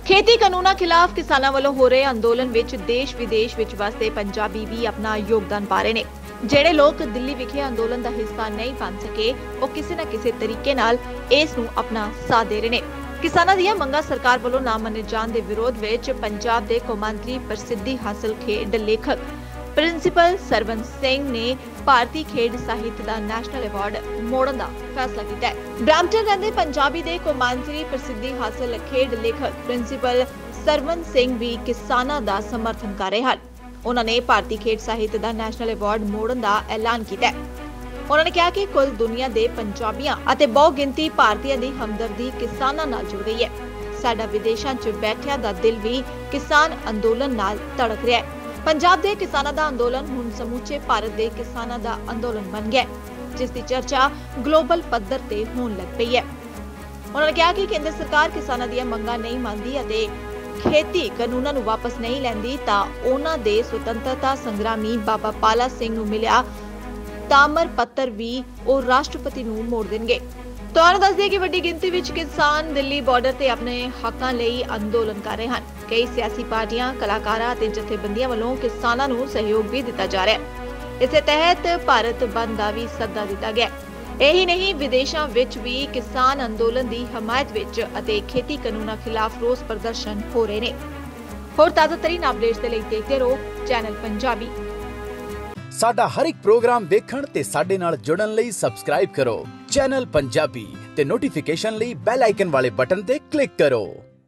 खेती कानूनां खिलाफ किसानां ਵੱਲੋਂ ਹੋ ਰਹੇ ਅੰਦੋਲਨ ਵਿੱਚ ਦੇਸ਼ ਵਿਦੇਸ਼ ਵਿੱਚ ਵਸਦੇ ਪੰਜਾਬੀ ਵੀ ਆਪਣਾ ਯੋਗਦਾਨ ਪਾ ਰਹੇ ਨੇ। ਜਿਹੜੇ ਲੋਕ ਦਿੱਲੀ ਵਿਖੇ ਅੰਦੋਲਨ ਦਾ ਹਿੱਸਾ ਨਹੀਂ ਬਣ ਸਕੇ ਉਹ ਕਿਸੇ ਨਾ ਕਿਸੇ ਤਰੀਕੇ ਨਾਲ ਇਸ ਨੂੰ ਆਪਣਾ ਸਾਥ ਦੇ ਰਹੇ ਨੇ। ਕਿਸਾਨਾਂ ਦੀਆਂ ਮੰਗਾਂ ਸਰਕਾਰ ਵੱਲੋਂ ਨਾ ਮੰਨੇ ਜਾਣ ਦੇ ਵਿਰੋਧ ਵਿੱਚ ਪੰਜਾਬ ਦੇ ਕੌਮਾਂਤਰੀ ਪ੍ਰਸਿੱਧੀ ਹਾਸਲ ਖੇਡ ਲੇਖਕ ਪ੍ਰਿੰਸੀਪਲ ਸਰਵਨ ਸਿੰਘ ਨੇ ਭਾਰਤੀ ਖੇਡ ਸਾਹਿਤ ਦਾ ਨੈਸ਼ਨਲ ਅਵਾਰਡ ਮੋੜਨ ਦਾ ਫੈਸਲਾ ਕੀਤਾ ਹੈ। ਬ੍ਰੈਂਪਟਨ ਰਹਿੰਦੇ ਪੰਜਾਬੀ ਦੇ ਕੌਮਾਂਤਰੀ ਪ੍ਰਸਿੱਧੀ ਹਾਸਲ ਖੇਡ ਲੇਖਕ ਪ੍ਰਿੰਸੀਪਲ ਸਰਵਨ ਸਿੰਘ ਵੀ ਕਿਸਾਨਾਂ ਦਾ ਸਮਰਥਨ ਕਰ ਰਹੇ ਹਨ। ਉਹਨਾਂ ਨੇ ਭਾਰਤੀ ਖੇਡ ਸਾਹਿਤ ਦਾ ਨੈਸ਼ਨਲ ਅਵਾਰਡ ਮੋੜਨ ਦਾ ਐਲਾਨ ਕੀਤਾ ਹੈ। ਉਹਨਾਂ ਨੇ ਕਿਹਾ ਕਿ ਕੁੱਲ ਦੁਨੀਆ ਦੇ ਪੰਜਾਬੀਆਂ ਅਤੇ ਬਹੁ ਗਿਣਤੀ ਭਾਰਤੀਆਂ ਦੀ ਹਮਦਰਦੀ ਕਿਸਾਨਾਂ ਨਾਲ ਜੁੜ ਗਈ ਹੈ। ਸਾਡਾ ਵਿਦੇਸ਼ਾਂ 'ਚ ਬੈਠਿਆਂ ਦਾ ਦਿਲ ਵੀ ਕਿਸਾਨ ਅੰਦੋਲਨ ਨਾਲ ਧੜਕ ਰਿਹਾ ਹੈ। ਪੰਜਾਬ ਦੇ ਕਿਸਾਨਾਂ ਦਾ ਅੰਦੋਲਨ ਹੁਣ ਸਮੁੱਚੇ ਭਾਰਤ ਦੇ ਕਿਸਾਨਾਂ ਦਾ ਅੰਦੋਲਨ ਬਣ ਗਿਆ ਹੈ, ਜਿਸ ਦੀ ਚਰਚਾ ਗਲੋਬਲ ਪੱਧਰ ਤੇ ਹੋਣ ਲੱਗ ਪਈ ਹੈ। ਉਹਨਾਂ ਨੇ ਕਿਹਾ ਕਿ ਕੇਂਦਰ ਸਰਕਾਰ ਕਿਸਾਨਾਂ ਦੀਆਂ ਮੰਗਾਂ ਨਹੀਂ ਮੰਨਦੀ ਅਤੇ ਖੇਤੀ ਕਾਨੂੰਨਾਂ ਨੂੰ ਵਾਪਸ ਨਹੀਂ ਲੈਂਦੀ ਤਾਂ ਉਹਨਾਂ ਦੇ ਸੁਤੰਤਰਤਾ ਸੰਗਰਾਮੀ ਬਾਬਾ ਪਾਲਾ ਸਿੰਘ ਨੂੰ ਮਿਲਿਆ ਤਾਮਰ ਪੱਤਰ ਵੀ ਉਹ ਰਾਸ਼ਟਰਪਤੀ ਨੂੰ ਮੋੜ ਦੇਣਗੇ। ਤੁਹਾਨੂੰ ਦੱਸ ਦਈਏ ਕਿ ਵੱਡੀ ਗਿਣਤੀ ਵਿੱਚ ਕਿਸਾਨ ਦਿੱਲੀ ਬਾਰਡਰ ਤੇ ਆਪਣੇ ਹੱਕਾਂ ਲਈ ਅੰਦੋਲਨ ਕਰ ਰਹੇ ਹਨ। ਕਈ ਸਿਆਸੀ ਪਾਰਟੀਆਂ, ਕਲਾਕਾਰਾਂ ਅਤੇ ਜਥੇਬੰਦੀਆਂ ਵੱਲੋਂ ਕਿਸਾਨਾਂ ਨੂੰ ਸਹਿਯੋਗ ਵੀ ਦਿੱਤਾ ਜਾ ਰਿਹਾ ਹੈ। ਇਸੇ ਤਹਿਤ ਭਾਰਤ ਬੰਦ ਦਾ ਵੀ ਸੱਦਾ ਦਿੱਤਾ ਗਿਆ। ਇਹੀ ਨਹੀਂ, ਵਿਦੇਸ਼ਾਂ ਵਿੱਚ ਵੀ ਕਿਸਾਨ ਅੰਦੋਲਨ ਦੀ ਹਮਾਇਤ ਵਿੱਚ ਅਤੇ ਖੇਤੀ ਕਾਨੂੰਨਾਂ ਖਿਲਾਫ ਰੋਸ ਪ੍ਰਦਰਸ਼ਨ ਹੋ ਰਹੇ ਨੇ। ਹੋਰ ਤਾਜ਼ਾਤਰੀਨ ਅਪਡੇਟਸ ਦੇ ਲਈ ਦੇਖਦੇ ਰਹੋ ਚੈਨਲ ਪੰਜਾਬੀ। ਸਾਡਾ ਹਰ ਇੱਕ ਪ੍ਰੋਗਰਾਮ ਦੇਖਣ ਤੇ ਸਾਡੇ ਨਾਲ ਜੁੜਨ ਲਈ ਸਬਸਕ੍ਰਾਈਬ ਕਰੋ ਚੈਨਲ ਪੰਜਾਬੀ ਤੇ ਨੋਟੀਫਿਕੇਸ਼ਨ ਲਈ ਬੈਲ ਆਈਕਨ ਵਾਲੇ ਬਟਨ ਤੇ ਕਲਿੱਕ ਕਰੋ।